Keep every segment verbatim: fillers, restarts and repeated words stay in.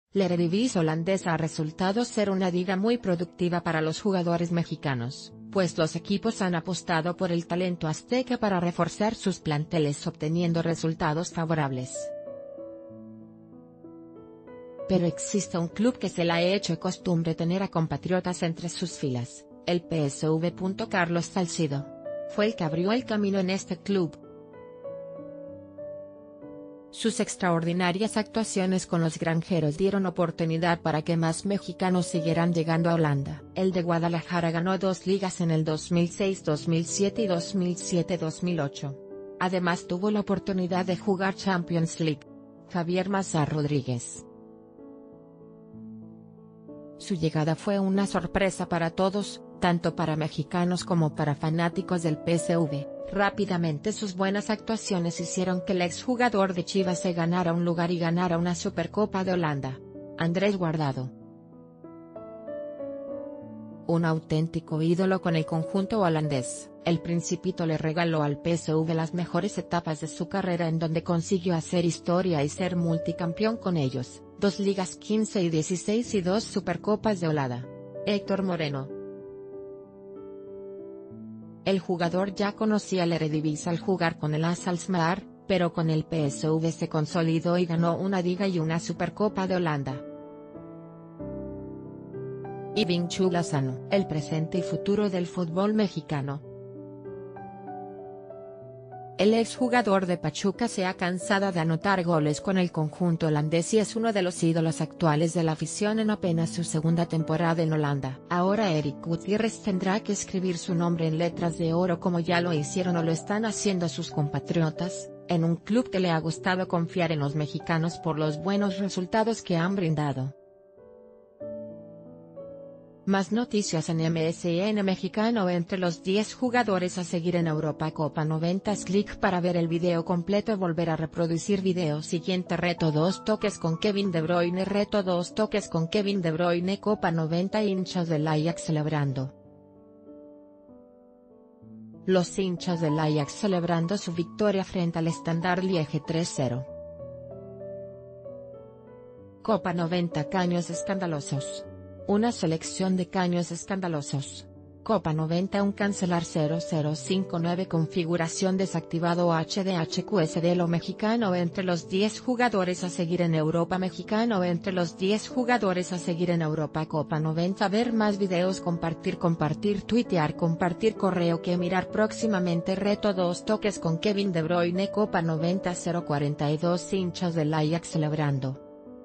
La Eredivisie holandesa ha resultado ser una liga muy productiva para los jugadores mexicanos, pues los equipos han apostado por el talento azteca para reforzar sus planteles obteniendo resultados favorables. Pero existe un club que se le ha hecho costumbre tener a compatriotas entre sus filas, el P S V. Carlos Salcido fue el que abrió el camino en este club. Sus extraordinarias actuaciones con los granjeros dieron oportunidad para que más mexicanos siguieran llegando a Holanda. El de Guadalajara ganó dos ligas en el dos mil seis dos mil siete y dos mil siete dos mil ocho. Además tuvo la oportunidad de jugar Champions League. Javier Mazza Rodríguez. Su llegada fue una sorpresa para todos, tanto para mexicanos como para fanáticos del P S V. Rápidamente sus buenas actuaciones hicieron que el exjugador de Chivas se ganara un lugar y ganara una Supercopa de Holanda. Andrés Guardado. Un auténtico ídolo con el conjunto holandés, el Principito le regaló al P S V las mejores etapas de su carrera en donde consiguió hacer historia y ser multicampeón con ellos, dos ligas quince y dieciséis y dos Supercopas de Holanda. Héctor Moreno. El jugador ya conocía la Eredivisie al jugar con el A S Alkmaar, pero con el P S V se consolidó y ganó una Liga y una Supercopa de Holanda. Irving Chu Lozano, el presente y futuro del fútbol mexicano. El exjugador de Pachuca se ha cansado de anotar goles con el conjunto holandés y es uno de los ídolos actuales de la afición en apenas su segunda temporada en Holanda. Ahora Eric Gutiérrez tendrá que escribir su nombre en letras de oro como ya lo hicieron o lo están haciendo sus compatriotas, en un club que le ha gustado confiar en los mexicanos por los buenos resultados que han brindado. Más noticias en M S N Mexicano. Entre los diez jugadores a seguir en Europa Copa noventa. Clic para ver el video completo. Volver a reproducir video. Siguiente reto: dos toques con Kevin De Bruyne. Reto: dos toques con Kevin De Bruyne. Copa noventa. Hinchas del Ajax celebrando. Los hinchas del Ajax celebrando su victoria frente al Standard Liege tres cero. Copa noventa. Caños escandalosos. Una selección de caños escandalosos. Copa noventa. Un cancelar cero cero cinco nueve. Configuración desactivado. H D H Q S D. Lo mexicano. Entre los diez jugadores a seguir en Europa. Mexicano. Entre los diez jugadores a seguir en Europa. Copa noventa. Ver más videos. Compartir compartir tuitear compartir correo que mirar próximamente. Reto: dos toques con Kevin De Bruyne. Copa noventa. cero cuarenta y dos. Hinchas del Ajax celebrando.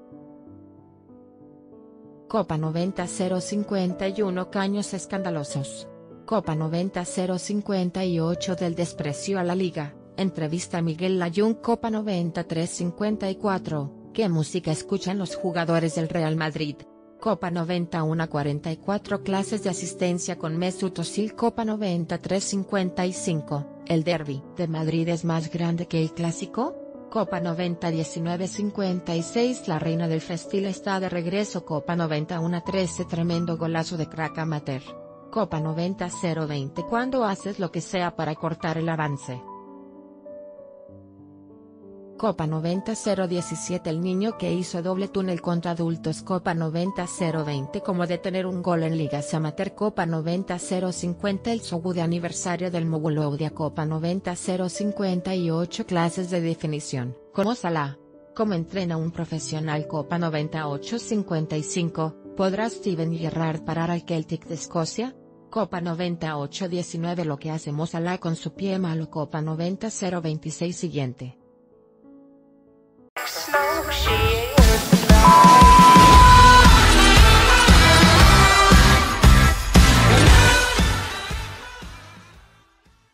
Copa noventa. cero cincuenta y uno. Caños escandalosos. Copa noventa. cero cincuenta y ocho. Del desprecio a la liga. Entrevista a Miguel Layún. Copa noventa. tres cincuenta y cuatro. ¿Qué música escuchan los jugadores del Real Madrid? Copa noventa. uno cuarenta y cuatro. Clases de asistencia con Mesut Özil. Copa noventa. tres cincuenta y cinco. ¿El derbi de Madrid es más grande que el clásico? Copa noventa. diecinueve cincuenta y seis. La reina del festil está de regreso. Copa noventa. uno trece. Tremendo golazo de crack amateur. Copa noventa. cero veinte. Cuando haces lo que sea para cortar el avance. Copa noventa. cero diecisiete. El niño que hizo doble túnel contra adultos. Copa noventa. cero veinte. Cómo detener un gol en ligas amateur. Copa noventa. cero cincuenta. El show de aniversario del Moguloudia. Copa noventa. cero cincuenta y ocho. Clases de definición. Como Salah. ¿Cómo entrena un profesional? Copa noventa. ocho cincuenta y cinco. ¿Podrá Steven Gerrard parar al Celtic de Escocia? Copa noventa. ocho diecinueve. Lo que hace Mo Salah con su pie malo. Copa noventa. cero veintiséis. Siguiente. Slow